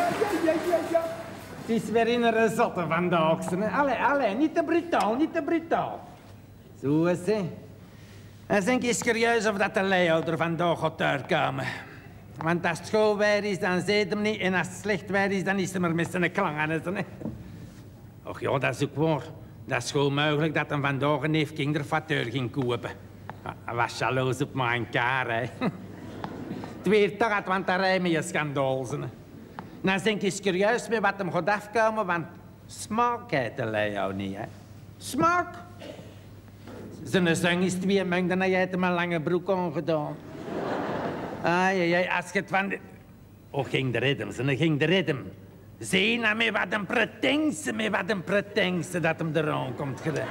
ja. Het is weer in een zotte vandaag. Allee, niet te brutaal, niet te brutaal. Zo is het. En denk eens serieus of dat de Leo er vandaag gaat uitkomen. Want als het goed weer is, dan zit hem niet. En als het slecht weer is, dan is hij maar met zijn klang aan het. Och ja, dat is ook waar. Dat is gewoon mogelijk dat hij vandaag een neef kinderfateur ging kopen. Hij was jaloers op mijn kaar, hè. Het weer toch, want daar rijden je schandaal. Nou, denk eens serieus met wat hem gaat afkomen, want smaak heeft de Leo niet, hè. Smaak? Zijn zang is 2 maanden en hij heeft hem een lange broek aangedaan. Ai, als je het van... Oh, ging de ritme, ging de ritme. Zie nou met wat een pretentie dat hem eraan komt gereden.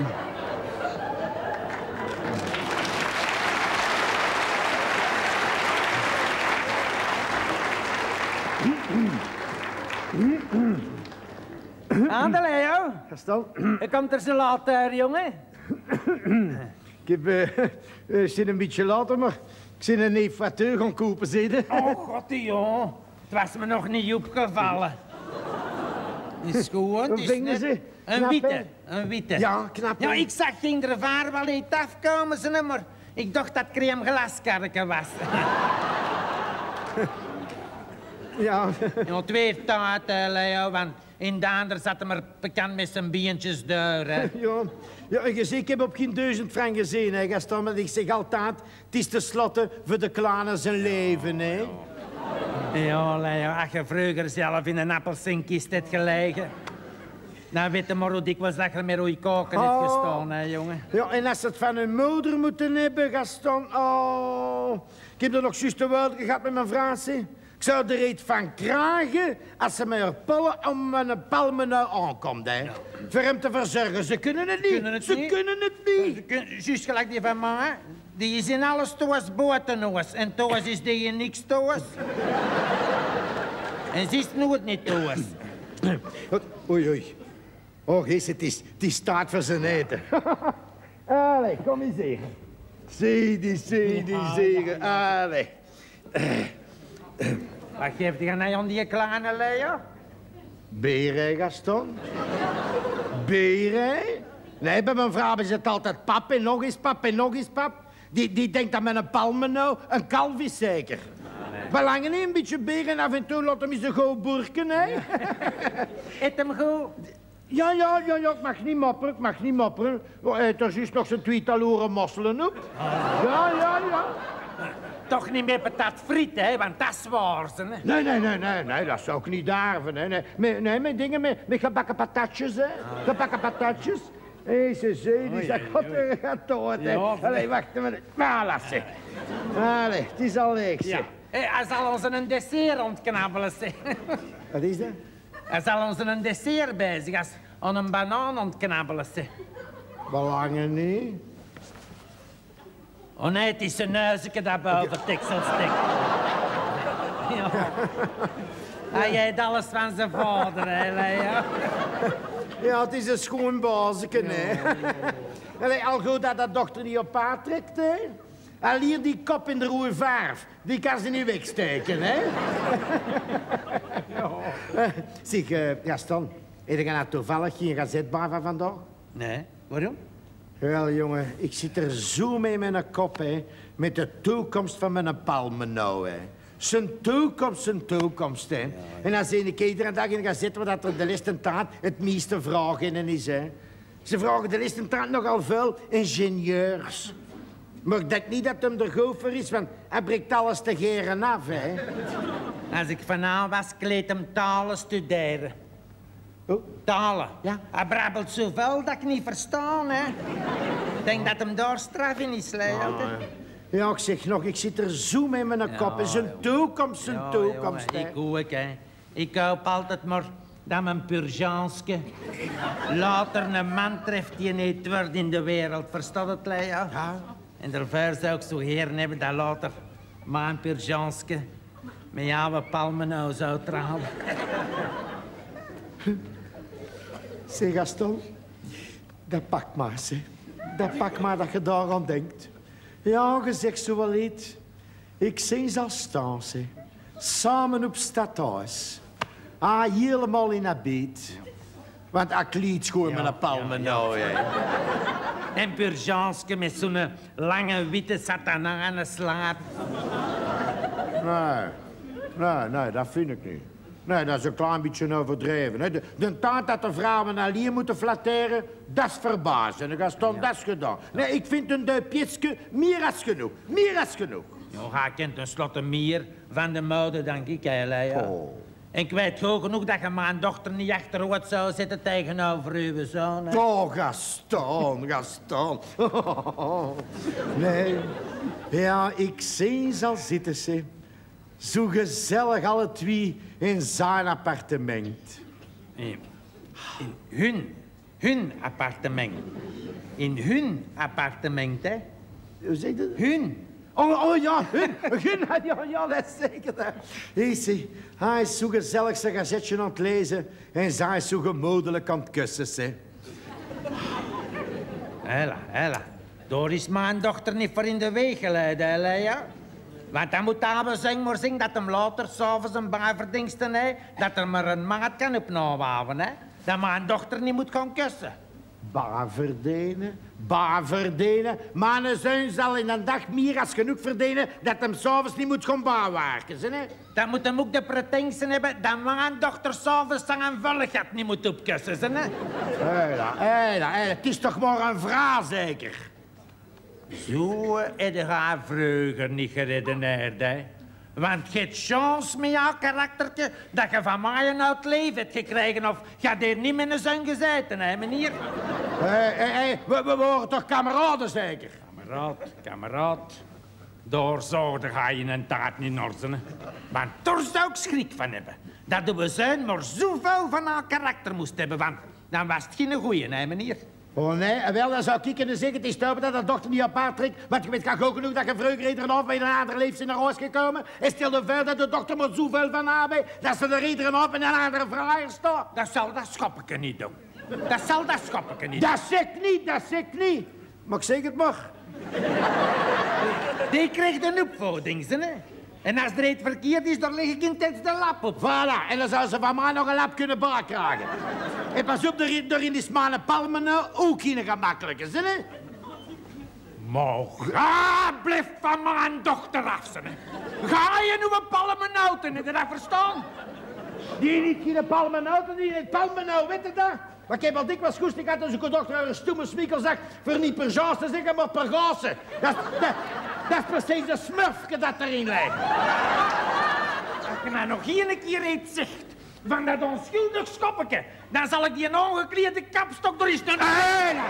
Aan de Leo. Gaston. Je komt er zo laat, jongen. Ik zit een beetje later, maar ik zit een neeffateur gaan kopen, zitten. Oh, god, joh. Het was me nog niet opgevallen. Is goed, Hoe vingen ze? Een witte. Ja, knap. Ja, ik zag ging er vaar wel niet afkomen, maar ik dacht dat crème glaskarken was. Ja. Ja, het weer tijd, Leo, want in de ander zat hij maar bekend met zijn beentjes deur. Hè. Ja, je ziet, ik heb op geen 1000 frank gezien, hè, Gaston, maar ik zeg altijd, het is tenslotte voor de kleine zijn leven, hè. Ja, Leo, als je vroeger zelf in een appelsinkist hebt gelegen, dan weet je maar hoe dikwijls dat je met rode kaken hebt gestaan, hè, jongen. Ja, en als ze het van hun moeder moeten hebben, Gaston, oh. Ik heb er nog juist de woord gehad met mijn vrouw, hè. Ik zou er iets van krijgen als ze mij pollen om mijn palmen nou aankomt, hè. Ja. Voor hem te verzorgen. Ze kunnen het niet. Ze kunnen het niet. Juist gelijk die van mij. Die is in alles toes boten en toes is die in niks toes. En ze is nooit niet toes. Oei. Oh, geest, het is tijd voor zijn eten. Allee, kom eens hier. Zie die zeggen. Allee. Wat geeft hij nou aan die kleine Leo? Beren, Gaston? Beren? Nee, bij mijn vrouw is het altijd pap en nog eens pap en nog eens pap. Die denkt dat met een palmen nou een kalf is zeker. Belangen niet, een beetje beren af en toe, laat hem eens een goed boerken, hè? Eet hem goed. Ja, ik mag niet mopperen. Hij heeft er juist nog zijn 2-tal uren mosselen op. Ja. Toch niet meer patat friet, hè, want dat is waar, hè. Nee, dat zou ik niet durven, hè. Nee, met dingen met gebakken patatjes, hè. Gebakken patatjes. Hé, ze die gaat dood, hè. Allee, wacht even. Voilà, zeg. Allee, het is al leeg, zeg. Hij zal ons een dessert ontknabbelen, zeg. Wat is dat? Hij zal ons een dessert bezig als aan een banaan ontknabbelen, zeg. Belangen niet. Oh nee, het is een neusje dat boven het deksel steekt. Ja. Hij eet alles van zijn vader, hè, Leo. Ja, het is een schoon bazeke, hè. Allee, al goed dat dat dochter niet op paard trekt, hè. Al hier die kop in de rode verf, die kan ze niet wegsteken, hè. Zeg, Gaston, heb je nou toevallig geen gazetbaar van vandaag? Nee, waarom? Wel, jongen, ik zit er zo mee met mijn kop, hè. Met de toekomst van mijn palmen nou, hè. Zijn toekomst, hè. Ja. En dan zie ik iedere dag in de gazette wat er de laatste tijd het meeste vragen in is, hè. Ze vragen de laatste tijd nogal veel ingenieurs. Maar ik denk niet dat hem er goed voor is, want hij breekt alles te geren af, hè. Als ik vanavond was, kleed hem talen studeren. Oh? Talen? Ja. Hij brabbelt zoveel dat ik niet verstaan, hè. Ik denk dat hem daar straf in is, Leo. Ja, ik zeg nog, ik zit er zo mee met mijn kop. Zijn toekomst, hè. Ik ook, hè. Ik hoop altijd maar dat mijn purgeanske later een man treft die niet wordt in de wereld. Verstaat het, Leo? Ja. En daarvoor zou ik zo heren hebben dat later mijn purgeanske met jouw palmen nou zou trouwen. Zeg, Gaston, dat pakt maar, hè. Dat pakt maar dat je daaraan denkt. Ja, je zegt zo wel iets. Ik zie ze al staan, hè. Samen op stadhuis. Helemaal in een beet. Want ik liet gewoon met een palmen nou, hè. En Purjanske met zo'n lange witte satana aan de slaap. Nee, dat vind ik niet. Nee, dat is een klein beetje overdreven. Hè. De tijd dat de vrouwen alleen moeten flatteren, dat is verbazen. En dan dat is gedaan. Nee, ik vind een duipjesje meer als genoeg. Meer als genoeg. Ja, je kent tenslotte meer van de mode dan ik, hè, Lea. Oh. En ik weet goed genoeg dat je mijn dochter niet achterover zou zitten tegenover uw zoon. Hè. Oh, Gaston. Nee. Ja, ik zie ze al zitten, ze. Zo gezellig alle twee in zijn appartement. In hun appartement. In hun appartement, hè. Hoe zeg je dat? Hun. Oh ja, hun. Ja, dat is zeker dat. Hij is zo gezellig zijn gazetje aan het lezen en zij is zo gemoedelijk aan het kussen, ze. Hela. Daar is mijn dochter niet voor in de weg geleid, hè, Lea. Want dan moet Abel zingen dat hem later s'avonds een bijverdiensten heeft, dat er maar een maat kan op nawaven, hè. Dat mijn dochter niet moet gaan kussen. Baar verdienen. Mijn zoon zal in een dag meer als genoeg verdienen dat hem s'avonds niet moet gaan baarwerken, hè. Dan moet hem ook de pretentie hebben dat mijn dochter s'avonds zijn vulligheid niet moet opkussen, hè. Hela, het is toch maar een vrouw, zeker? Zo heb je haar vroeger niet geredeneerd, hè. Want je hebt chance met jouw karaktertje dat je van mij een oud leven hebt gekregen of je had hier niet met een zon gezeten, hè, meneer? We worden toch kameraden, zeker? Kameraad. Daar zou je in een taart niet norzen, hè. Want daar zou ik schrik van hebben. Dat de zoon maar zoveel van haar karakter moest hebben, want dan was het geen goeie, hè, meneer? Oh nee, wel, dan zou ik kunnen zeggen, het is duidelijk dat de dochter niet op haar trekt. Want je weet ook genoeg dat je vroeger iedereen af bij een andere leeftijd naar huis gekomen. En stel je voor dat de dochter maar zoveel van haar bij, dat ze er iedereen op in een andere vraaier staat. Dat zal dat schoppeke niet doen. Dat zal dat schoppeke niet Dat zeg ik niet. Maar ik zeg het maar. Die krijgt een opvoeding, hè. En als er iets verkeerd is, dan leg ik in de lap op. Voilà, en dan zou ze van mij nog een lap kunnen bijkrijgen. En pas op, erin is mijn palmen ook geen gemakkelijke, hè? Maar ga, blijf van mijn dochter af, hè. Ga je nu een palmenoten, heb je dat verstaan? Die niet geen palmenoten, die niet palmenoten, weet je dat? Maar ik heb al dikwijls goesting gehad als ik een dochter een stoeme smikkel zag voor niet per jas te zeggen, maar per gassen. Dat is precies de smurfje dat erin ligt. Als je nou nog een keer iets zegt van dat onschuldig schoppeke, dan zal ik die ongeklede kapstok door eens doen. Hela.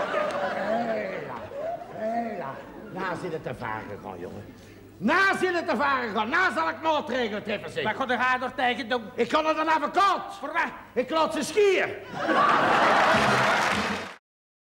Nou zit het te varen gaan, jongen. Nou zit het te varen gaan. Nou zal ik maatregelen treffen, zeg. Wat ga je er tegen doen? Ik ga naar een advocaat. Voor wat? Ik laat ze schier.